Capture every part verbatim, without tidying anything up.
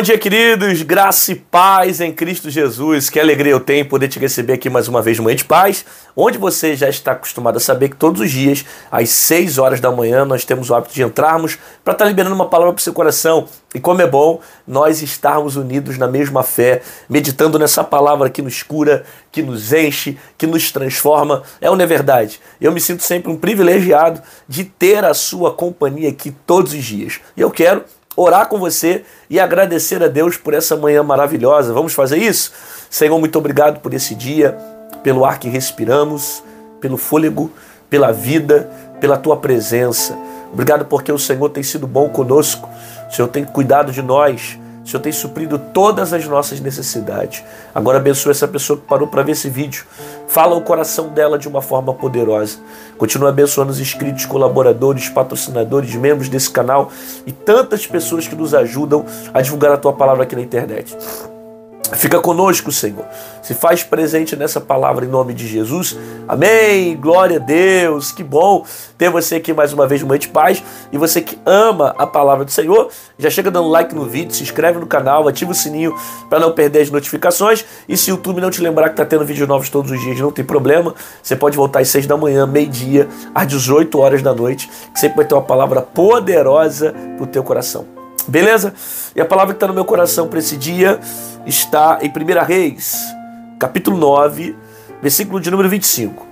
Bom dia, queridos, graça e paz em Cristo Jesus. Que alegria eu tenho em poder te receber aqui mais uma vez no Manhã de Paz, onde você já está acostumado a saber que todos os dias, às seis horas da manhã, nós temos o hábito de entrarmos para estar liberando uma palavra para o seu coração. E como é bom nós estarmos unidos na mesma fé, meditando nessa palavra que nos cura, que nos enche, que nos transforma. É ou não é verdade? Eu me sinto sempre um privilegiado de ter a sua companhia aqui todos os dias. E eu quero orar com você e agradecer a Deus por essa manhã maravilhosa. Vamos fazer isso? Senhor, muito obrigado por esse dia, pelo ar que respiramos, pelo fôlego, pela vida, pela Tua presença. Obrigado porque o Senhor tem sido bom conosco, o Senhor tem cuidado de nós, o Senhor tem suprido todas as nossas necessidades. Agora abençoa essa pessoa que parou para ver esse vídeo. Fala o coração dela de uma forma poderosa. Continua abençoando os inscritos, colaboradores, patrocinadores, membros desse canal e tantas pessoas que nos ajudam a divulgar a Tua palavra aqui na internet. Fica conosco, Senhor. Se faz presente nessa palavra em nome de Jesus. Amém. Glória a Deus. Que bom ter você aqui mais uma vez no Manhã de Paz. E você que ama a palavra do Senhor, já chega dando like no vídeo, se inscreve no canal, ativa o sininho para não perder as notificações. E se o YouTube não te lembrar que está tendo vídeos novos todos os dias, não tem problema. Você pode voltar às seis da manhã, meio-dia, às dezoito horas da noite, que sempre vai ter uma palavra poderosa para o teu coração. Beleza? E a palavra que está no meu coração para esse dia está em primeira Reis, capítulo nove, versículo de número vinte e cinco.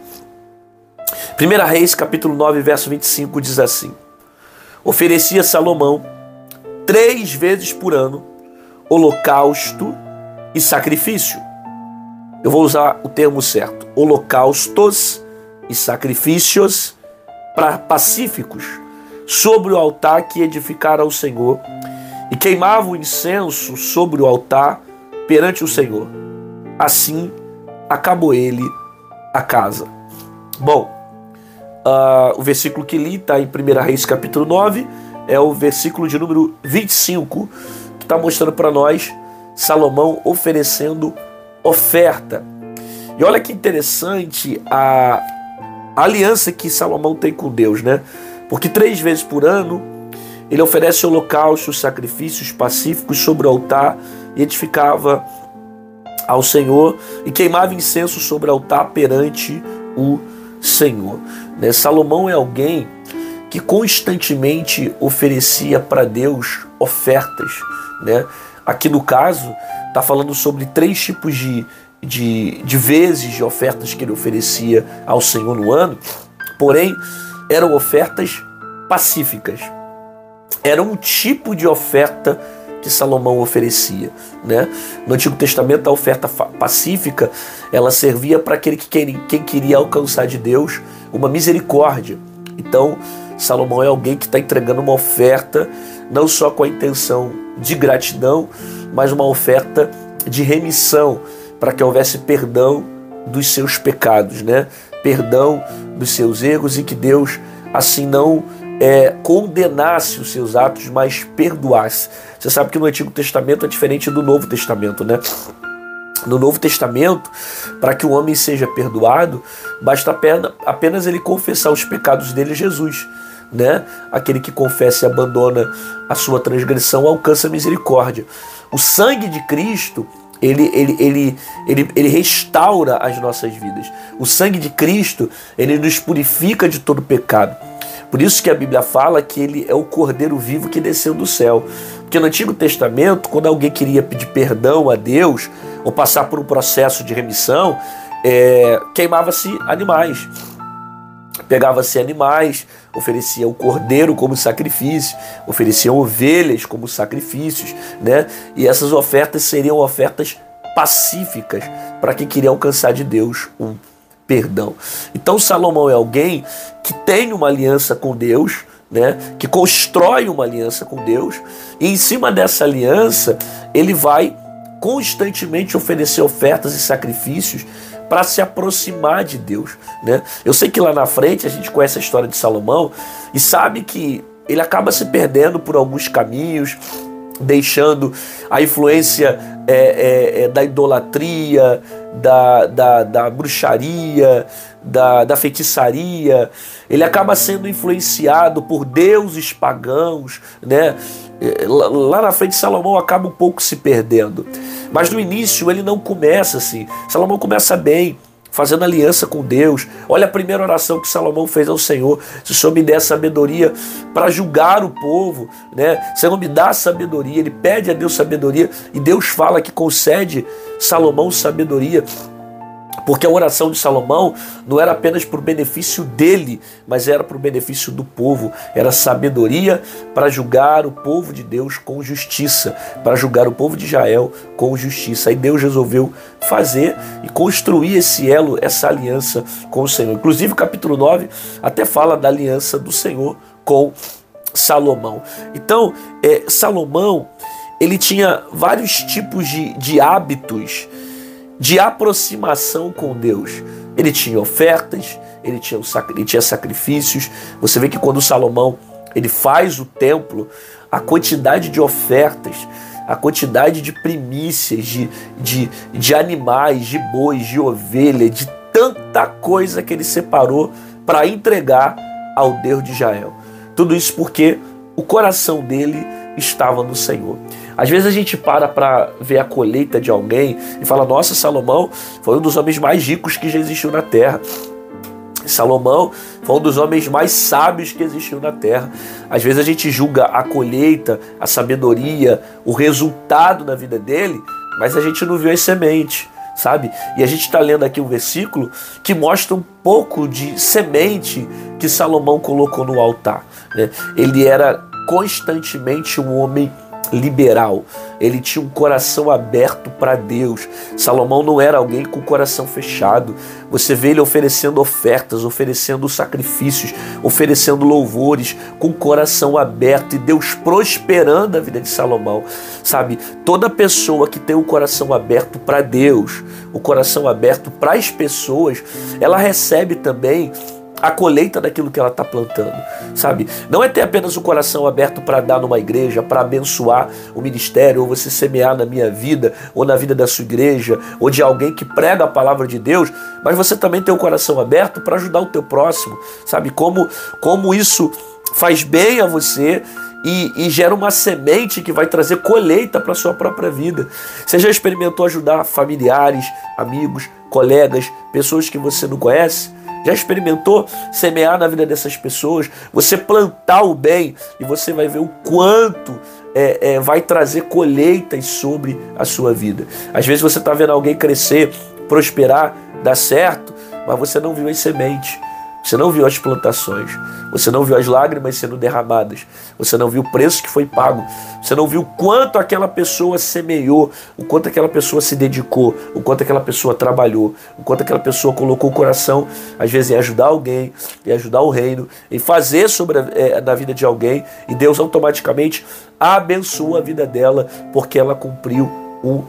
primeira Reis, capítulo nove, verso vinte e cinco, diz assim: Oferecia Salomão três vezes por ano holocausto e sacrifício. Eu vou usar o termo certo: holocaustos e sacrifícios pacíficos sobre o altar que edificara ao Senhor, e queimava o incenso sobre o altar perante o Senhor. Assim acabou ele a casa. Bom, uh, o versículo que li está em primeira Reis capítulo nove, é o versículo de número vinte e cinco, que está mostrando para nós Salomão oferecendo oferta. E olha que interessante a, a aliança que Salomão tem com Deus, né? Porque três vezes por ano ele oferece holocaustos, sacrifícios pacíficos sobre o altar e edificava ao Senhor e queimava incenso sobre o altar perante o Senhor. Né? Salomão é alguém que constantemente oferecia para Deus ofertas. Né? Aqui no caso está falando sobre três tipos de, de, de vezes de ofertas que ele oferecia ao Senhor no ano, porém eram ofertas pacíficas. Era um tipo de oferta que Salomão oferecia, né? No Antigo Testamento, a oferta pacífica, ela servia para aquele que queria, quem queria alcançar de Deus uma misericórdia. Então, Salomão é alguém que está entregando uma oferta não só com a intenção de gratidão, mas uma oferta de remissão, para que houvesse perdão dos seus pecados, né? Perdão dos seus erros e que Deus assim não é, condenasse os seus atos, mas perdoasse. Você sabe que no Antigo Testamento é diferente do Novo Testamento, né? No Novo Testamento, para que o homem seja perdoado, basta apenas, apenas ele confessar os pecados dele a Jesus, né? Aquele que confessa e abandona a sua transgressão alcança a misericórdia. O sangue de Cristo Ele, ele, ele, ele, ele restaura as nossas vidas. O sangue de Cristo, ele nos purifica de todo pecado. Por isso que a Bíblia fala que ele é o Cordeiro vivo que desceu do céu. Porque no Antigo Testamento, quando alguém queria pedir perdão a Deus, ou passar por um processo de remissão, é, queimava-se animais. Pegava-se animais, oferecia o cordeiro como sacrifício, ofereciam ovelhas como sacrifícios, né? E essas ofertas seriam ofertas pacíficas para quem queria alcançar de Deus um perdão. Então Salomão é alguém que tem uma aliança com Deus, né? Que constrói uma aliança com Deus, e em cima dessa aliança ele vai constantemente oferecer ofertas e sacrifícios para se aproximar de Deus, né? Eu sei que lá na frente a gente conhece a história de Salomão e sabe que ele acaba se perdendo por alguns caminhos, deixando a influência é, é, é, da idolatria, da, da, da bruxaria, da, da feitiçaria. Ele acaba sendo influenciado por deuses pagãos, né? Lá na frente Salomão acaba um pouco se perdendo. Mas no início ele não começa assim. Salomão começa bem, fazendo aliança com Deus. Olha a primeira oração que Salomão fez ao Senhor: se o Senhor me der sabedoria para julgar o povo, né? Senhor, me dá sabedoria. Ele pede a Deus sabedoria e Deus fala que concede Salomão sabedoria. Porque a oração de Salomão não era apenas para o benefício dele, mas era para o benefício do povo. Era sabedoria para julgar o povo de Deus com justiça, para julgar o povo de Israel com justiça. Aí Deus resolveu fazer e construir esse elo, essa aliança com o Senhor. Inclusive o capítulo nove até fala da aliança do Senhor com Salomão. Então, é, Salomão, ele tinha vários tipos de, de hábitos de aproximação com Deus. Ele tinha ofertas, ele tinha, ele tinha sacrifícios. Você vê que quando Salomão ele faz o templo, a quantidade de ofertas, a quantidade de primícias, de, de, de animais, de bois, de ovelha, de tanta coisa que ele separou para entregar ao Deus de Israel. Tudo isso porque o coração dele estava no Senhor. Às vezes a gente para para ver a colheita de alguém e fala: nossa, Salomão foi um dos homens mais ricos que já existiu na terra. Salomão foi um dos homens mais sábios que existiu na terra. Às vezes a gente julga a colheita, a sabedoria, o resultado na vida dele, mas a gente não viu as sementes, sabe? E a gente está lendo aqui um versículo que mostra um pouco de semente que Salomão colocou no altar, né? Ele era constantemente um homem liberal. Ele tinha um coração aberto para Deus. Salomão não era alguém com o coração fechado. Você vê ele oferecendo ofertas, oferecendo sacrifícios, oferecendo louvores, com o coração aberto, e Deus prosperando a vida de Salomão. Sabe, toda pessoa que tem o coração aberto para Deus, o coração aberto para as pessoas, ela recebe também a colheita daquilo que ela está plantando, sabe? Não é ter apenas o coração aberto para dar numa igreja, para abençoar o ministério, ou você semear na minha vida, ou na vida da sua igreja, ou de alguém que prega a palavra de Deus, mas você também tem o coração aberto para ajudar o teu próximo, sabe? Como, como isso faz bem a você e, e gera uma semente que vai trazer colheita para a sua própria vida. Você já experimentou ajudar familiares, amigos, colegas, pessoas que você não conhece? Já experimentou semear na vida dessas pessoas? Você plantar o bem e você vai ver o quanto é, é, vai trazer colheitas sobre a sua vida. Às vezes você está vendo alguém crescer, prosperar, dar certo, mas você não viu as sementes. Você não viu as plantações, você não viu as lágrimas sendo derramadas, você não viu o preço que foi pago, você não viu o quanto aquela pessoa semeou, o quanto aquela pessoa se dedicou, o quanto aquela pessoa trabalhou, o quanto aquela pessoa colocou o coração, às vezes, em ajudar alguém, em ajudar o reino, em fazer sobre a, é, na vida de alguém, e Deus automaticamente abençoa a vida dela, porque ela cumpriu o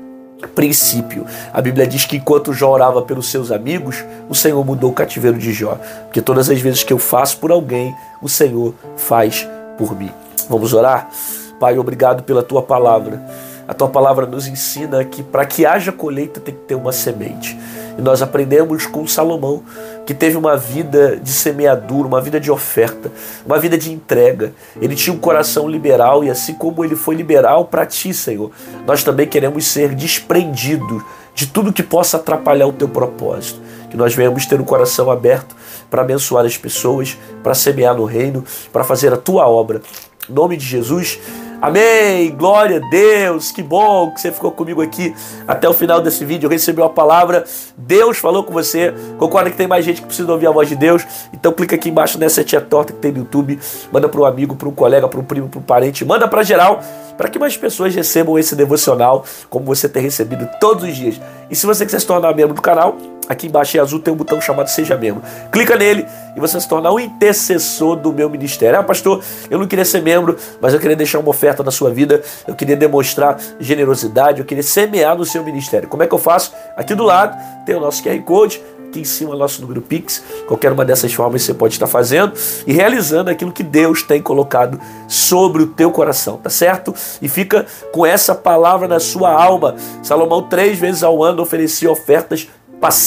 princípio. A Bíblia diz que enquanto Jó orava pelos seus amigos, o Senhor mudou o cativeiro de Jó, porque todas as vezes que eu faço por alguém, o Senhor faz por mim. Vamos orar? Pai, obrigado pela tua palavra. A tua palavra nos ensina que para que haja colheita tem que ter uma semente. E nós aprendemos com Salomão, que teve uma vida de semeadura, uma vida de oferta, uma vida de entrega. Ele tinha um coração liberal, e assim como ele foi liberal para ti, Senhor, nós também queremos ser desprendidos de tudo que possa atrapalhar o teu propósito. Que nós venhamos ter o coração aberto para abençoar as pessoas, para semear no reino, para fazer a tua obra. Em nome de Jesus, amém, glória a Deus, que bom que você ficou comigo aqui até o final desse vídeo, eu recebi uma palavra, Deus falou com você, concorda que tem mais gente que precisa ouvir a voz de Deus? Então clica aqui embaixo nessa setinha torta que tem no YouTube, manda para um amigo, para um colega, para um primo, para um parente, manda para geral, para que mais pessoas recebam esse devocional, como você tem recebido todos os dias. E se você quiser se tornar membro do canal, aqui embaixo em azul tem um botão chamado Seja Membro. Clica nele e você se torna um intercessor do meu ministério. Ah, pastor, eu não queria ser membro, mas eu queria deixar uma oferta na sua vida, eu queria demonstrar generosidade, eu queria semear no seu ministério. Como é que eu faço? Aqui do lado tem o nosso Q R Code, aqui em cima é o nosso número Pix. Qualquer uma dessas formas você pode estar fazendo e realizando aquilo que Deus tem colocado sobre o teu coração, tá certo? E fica com essa palavra na sua alma. Salomão três vezes ao ano oferecia ofertas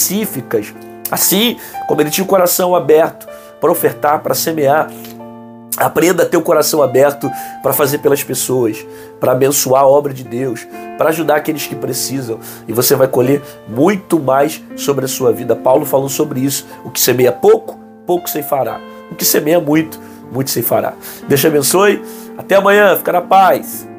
pacíficas, assim como ele tinha o coração aberto para ofertar, para semear. Aprenda a ter o coração aberto para fazer pelas pessoas, para abençoar a obra de Deus, para ajudar aqueles que precisam. E você vai colher muito mais sobre a sua vida. Paulo falou sobre isso. O que semeia pouco, pouco ceifará. O que semeia muito, muito ceifará. Deus te abençoe. Até amanhã. Fica na paz.